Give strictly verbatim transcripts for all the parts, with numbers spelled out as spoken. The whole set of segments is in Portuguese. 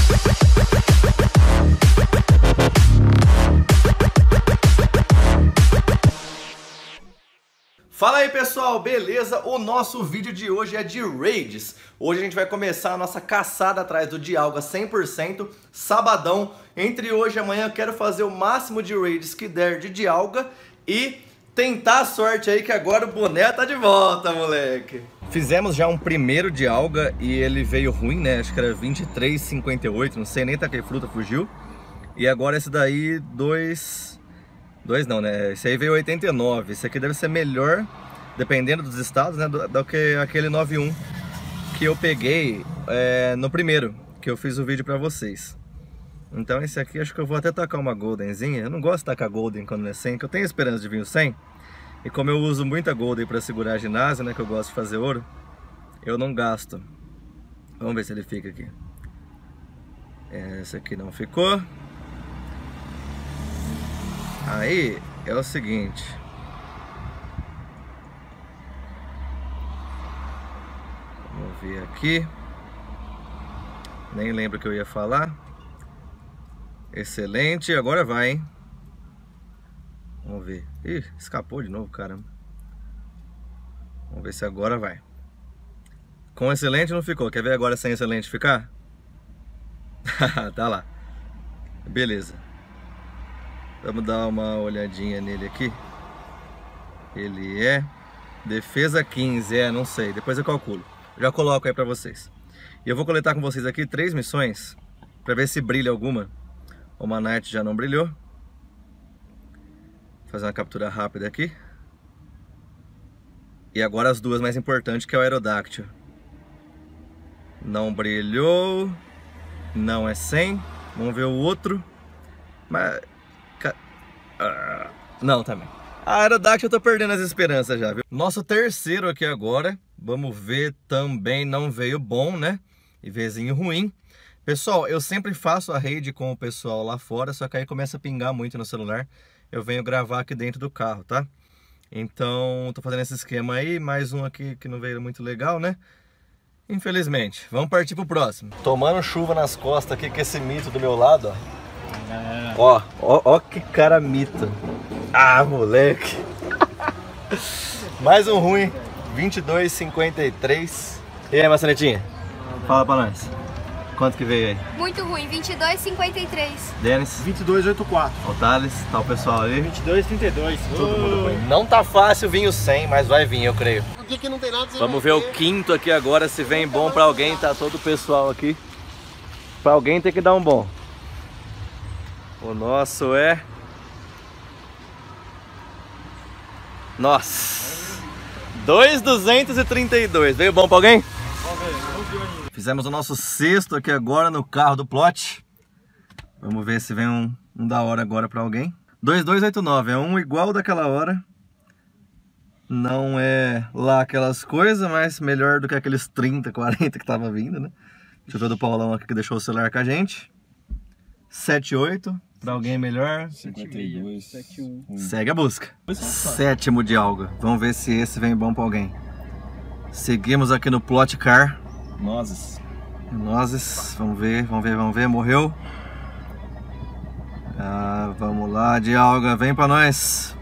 Fala aí pessoal, beleza? O nosso vídeo de hoje é de raids. Hoje a gente vai começar a nossa caçada atrás do Dialga cem por cento, sabadão. Entre hoje e amanhã eu quero fazer o máximo de raids que der de Dialga e tentar a sorte aí que agora o boné tá de volta, moleque. Fizemos já um primeiro Dialga e ele veio ruim, né? Acho que era vinte e três, cinquenta e oito, não sei nem tá que fruta, fugiu. E agora esse daí, dois... Dois não, né? Esse aí veio oitenta e nove. Esse aqui deve ser melhor, dependendo dos estados, né? Do, do que aquele nove um que eu peguei é, no primeiro, que eu fiz o vídeo pra vocês. Então esse aqui acho que eu vou até tacar uma goldenzinha. Eu não gosto de tacar golden quando não é cem, que eu tenho esperança de vir o cem. E como eu uso muita golden pra segurar a ginásio, né? Que eu gosto de fazer ouro, eu não gasto. Vamos ver se ele fica aqui. Esse aqui não ficou. Aí é o seguinte, vamos ver aqui, nem lembro o que eu ia falar. Excelente, agora vai, hein? Vamos ver. Ih, escapou de novo, caramba. Vamos ver se agora vai. Com excelente não ficou, quer ver agora sem excelente ficar? Tá lá, beleza. Vamos dar uma olhadinha nele aqui. Ele é defesa quinze, é, não sei, depois eu calculo. Já coloco aí pra vocês. E eu vou coletar com vocês aqui três missões pra ver se brilha alguma. Uma Night já não brilhou. Vou fazer uma captura rápida aqui. E agora as duas mais importantes, que é o Aerodáctil. Não brilhou. Não é cem. Vamos ver o outro. Mas... não, também. A Aerodáctil eu tô perdendo as esperanças já, viu? Nosso terceiro aqui agora. Vamos ver, também não veio bom, né? E vizinho ruim. Pessoal, eu sempre faço a raid com o pessoal lá fora, só que aí começa a pingar muito no celular. Eu venho gravar aqui dentro do carro, tá? Então, tô fazendo esse esquema aí. Mais um aqui que não veio muito legal, né? Infelizmente. Vamos partir pro próximo. Tomando chuva nas costas aqui com esse mito do meu lado, ó. Ó, ó, ó que cara mito. Ah, moleque. Mais um ruim. vinte e dois, cinquenta e três. E aí, maçanetinha? Fala pra nós. Quanto que veio aí? Muito ruim, vinte e dois, cinquenta e três. Denis? vinte e dois, oitenta e quatro. O Thales, tá o pessoal ali? vinte e dois, trinta e dois. Todo mundo ruim. Não tá fácil vir o cem, mas vai vir, eu creio. Por que que não tem nada? Vamos ver o quinto aqui agora, se vem bom pra alguém. Tá todo o pessoal aqui. Pra alguém tem que dar um bom. O nosso é... Nossa! dois mil duzentos e trinta e dois. Veio bom pra alguém? Fizemos o nosso sexto aqui agora no carro do plot. Vamos ver se vem um, um da hora agora pra alguém. dois mil duzentos e oitenta e nove. É um igual daquela hora. Não é lá aquelas coisas, mas melhor do que aqueles trinta, quarenta que tava vindo, né? Deixa eu ver do Paulão aqui que deixou o celular com a gente. sete oito. Pra alguém melhor, cinquenta e dois. segue a busca. Sétimo Dialga. Vamos ver se esse vem bom pra alguém. Seguimos aqui no plot car. Nozes. Nozes. Vamos ver, vamos ver, vamos ver. Morreu. Ah, vamos lá, Dialga. Vem pra nós.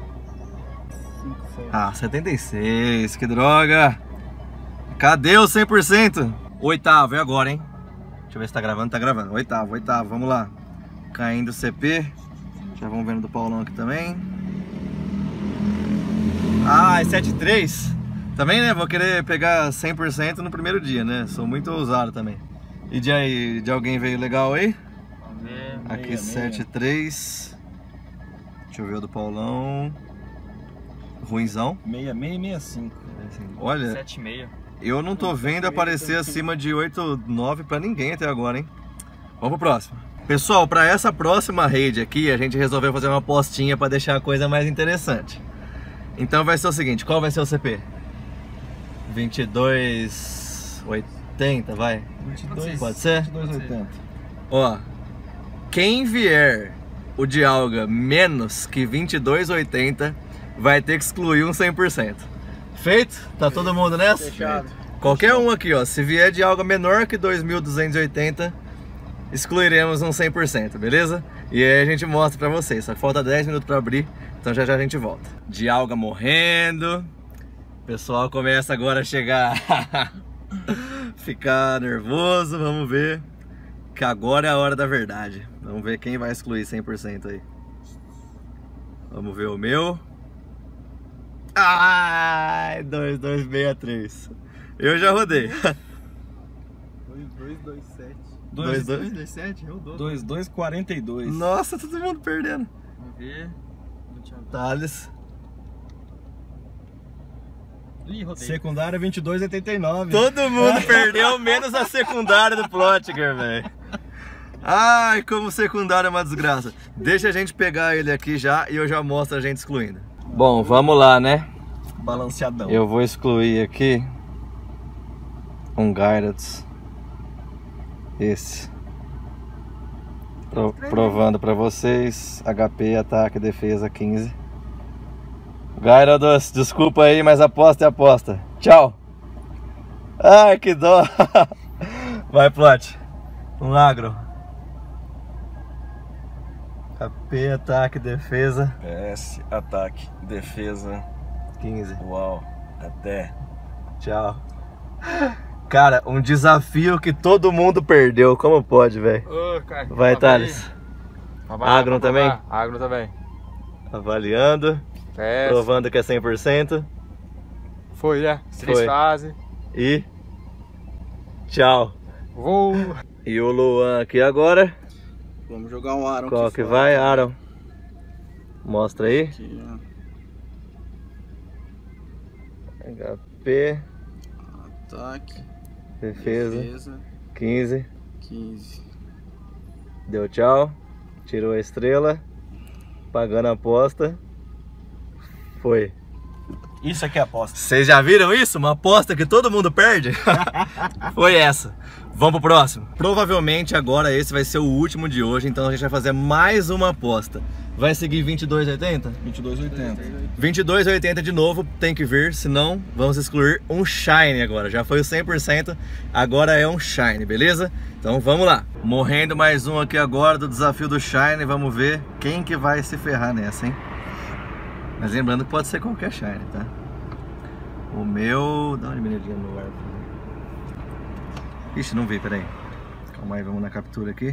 Ah, setenta e seis. Que droga. Cadê o cem por cento? Oitavo, é agora, hein? Deixa eu ver se tá gravando. Tá gravando. Oitavo, oitavo. Vamos lá. Caindo o C P. Já vamos vendo do Paulão aqui também. Ah, é sete três. Também, né? Vou querer pegar cem por cento no primeiro dia, né? Sou muito ousado também. E de aí, de alguém veio legal aí? Meia, aqui meia, sete três. Deixa eu ver o do Paulão. Ruinzão. seis seis seis cinco. Olha, sete seis. Eu não tô vendo aparecer acima de oito nove pra ninguém até agora, hein? Vamos pro próximo. Pessoal, para essa próxima raid aqui, a gente resolveu fazer uma apostinha para deixar a coisa mais interessante. Então vai ser o seguinte, qual vai ser o C P? vinte e dois oitenta, vai? vinte e dois, pode ser? vinte e dois oitenta. Ó, quem vier o Dialga menos que vinte e dois oitenta vai ter que excluir um cem por cento. Feito? Tá todo mundo nessa? Fechado. Qualquer um aqui, ó, se vier Dialga menor que dois mil duzentos e oitenta, excluiremos um cem por cento, beleza? E aí a gente mostra pra vocês, só que falta dez minutos pra abrir, então já já a gente volta. De alga morrendo, o pessoal começa agora a chegar, ficar nervoso, vamos ver, que agora é a hora da verdade. Vamos ver quem vai excluir cem por cento aí. Vamos ver o meu. Ai, dois dois seis três. Eu já rodei. dois dois sete. dois dois dois sete, rodou. dois dois quarenta e dois. Nossa, todo mundo perdendo. Vamos ver. Thales. Ih, rodei. Secundária vinte e dois oitenta e nove. Todo mundo perdeu, menos a secundária do Plotker, velho. Ai, como secundária é uma desgraça. Deixa a gente pegar ele aqui já e eu já mostro a gente excluindo. Bom, vamos lá, né? Balanceadão. Eu vou excluir aqui um Gyarados. Esse. Pro, provando pra vocês. H P, ataque, defesa quinze. Gyarados, desculpa aí, mas aposta é aposta. Tchau. Ai, que dó. Vai, Plot. Um agro. H P, ataque, defesa. P S, ataque, defesa. quinze. Uau, até. Tchau. Cara, um desafio que todo mundo perdeu. Como pode, velho? Oh, vai, Thales. Agro também? Agro também. Avaliando. P S. Provando que é cem por cento. Foi, é. Três Foi. fases. E... Tchau. Vou. E o Luan aqui agora. Vamos jogar um Aaron. Qual que vai, Aaron? Mostra aí. Aqui, H P. ataque. Defesa. Defesa. quinze. quinze. Deu tchau. Tirou a estrela. Pagando a aposta. Foi. Isso aqui é aposta. Vocês já viram isso? Uma aposta que todo mundo perde? Foi essa. Vamos pro próximo. Provavelmente agora esse vai ser o último de hoje, então a gente vai fazer mais uma aposta. Vai seguir vinte e dois oitenta? vinte e dois oitenta. vinte e dois oitenta de novo, tem que vir, senão vamos excluir um Shine agora. Já foi o cem por cento, agora é um Shine, beleza? Então vamos lá. Morrendo mais um aqui agora do desafio do Shine, vamos ver quem que vai se ferrar nessa, hein? Mas lembrando que pode ser qualquer Shine, tá? O meu... Dá uma diminuidinha no ar. Ixi, não vi, peraí. Calma aí, vamos na captura aqui.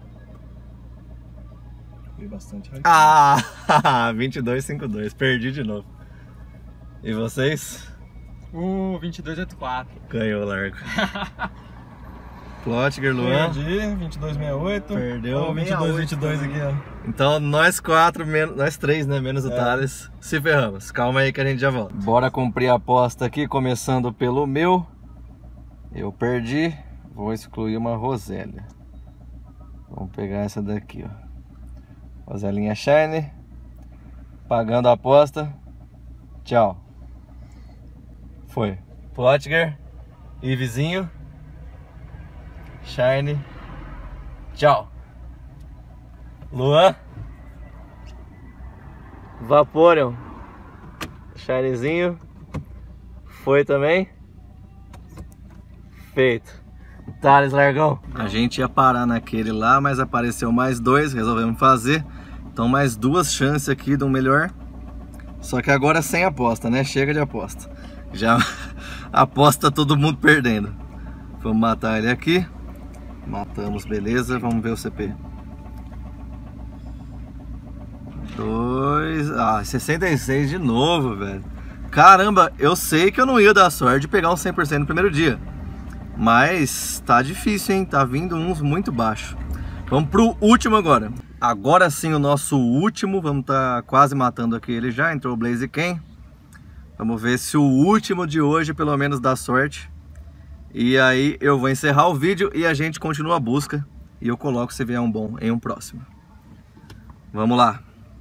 Foi bastante. Ah, vinte e dois cinquenta e dois, perdi de novo. E vocês? Uh, vinte e dois oitenta e quatro. Ganhou, largo. Plotker, Luan. Perdi, vinte e dois sessenta e oito. Perdeu. Oh, vinte e dois vinte e dois aqui, ó. Então nós quatro, menos, nós três, né? Menos o É. Thales, se ferramos. Calma aí que a gente já volta. Bora cumprir a aposta aqui, começando pelo meu. Eu perdi, vou excluir uma Rosélia. Vamos pegar essa daqui, ó. Roselinha Shine. Pagando a aposta. Tchau. Foi. Plotker. E vizinho. Shine. Tchau. Luan. Vaporeon. Shinezinho. Foi também. Feito. Thales, largão. A gente ia parar naquele lá, mas apareceu mais dois, resolvemos fazer. Então mais duas chances aqui de um melhor. Só que agora sem aposta, né? Chega de aposta. Já aposta todo mundo perdendo. Vamos matar ele aqui. Matamos, beleza. Vamos ver o C P. dois... Ah, sessenta e seis de novo, velho. Caramba, eu sei que eu não ia dar sorte de pegar um cem por cento no primeiro dia. Mas tá difícil, hein? Tá vindo uns muito baixo. Vamos pro último agora. Agora sim o nosso último. Vamos tá quase matando aqui ele já. Entrou o Blaziken. Vamos ver se o último de hoje pelo menos dá sorte. E aí eu vou encerrar o vídeo e a gente continua a busca. E eu coloco se vier um bom em um próximo. Vamos lá.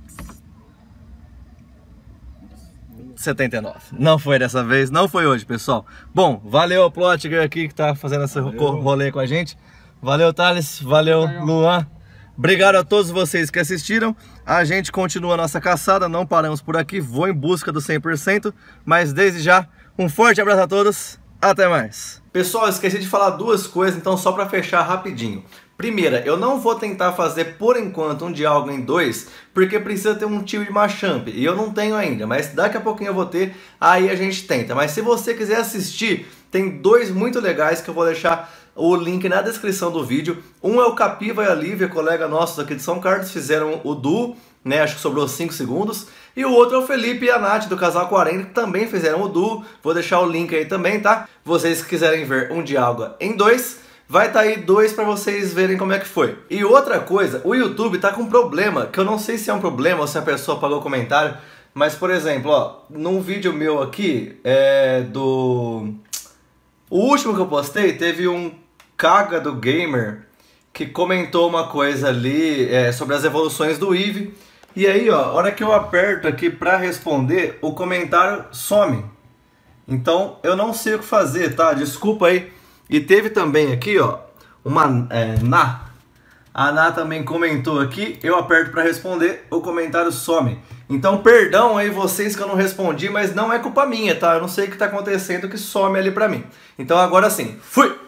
setenta e nove. Não foi dessa vez, não foi hoje, pessoal. Bom, valeu ao Plotker aqui que tá fazendo esse Valeu. rolê com a gente. Valeu, Thales. Valeu, Valeu. Luan. Obrigado a todos vocês que assistiram. A gente continua a nossa caçada, não paramos por aqui. Vou em busca do cem por cento. Mas desde já, um forte abraço a todos. Até mais. Pessoal, esqueci de falar duas coisas, então só para fechar rapidinho. Primeira, eu não vou tentar fazer por enquanto um Dialga em dois, porque precisa ter um tio de Machamp, e eu não tenho ainda, mas daqui a pouquinho eu vou ter, aí a gente tenta. Mas se você quiser assistir, tem dois muito legais que eu vou deixar o link na descrição do vídeo. Um é o Capiva e a Lívia, colega nossos aqui de São Carlos, fizeram o duo, né, acho que sobrou cinco segundos. E o outro é o Felipe e a Nath do Casal quarenta, que também fizeram o duo. Vou deixar o link aí também, tá? Vocês que quiserem ver um Dialga em dois, vai estar aí dois para vocês verem como é que foi. E outra coisa, o YouTube tá com um problema, que eu não sei se é um problema ou se a pessoa apagou o comentário, mas por exemplo, ó, num vídeo meu aqui, é do... O último que eu postei, teve um Caga do Gamer que comentou uma coisa ali é, sobre as evoluções do Eevee. E aí, ó, a hora que eu aperto aqui pra responder, o comentário some. Então, eu não sei o que fazer, tá? Desculpa aí. E teve também aqui, ó, uma é, Ná. A Ná também comentou aqui, eu aperto pra responder, o comentário some. Então, perdão aí vocês que eu não respondi, mas não é culpa minha, tá? Eu não sei o que tá acontecendo que some ali pra mim. Então, agora sim, fui!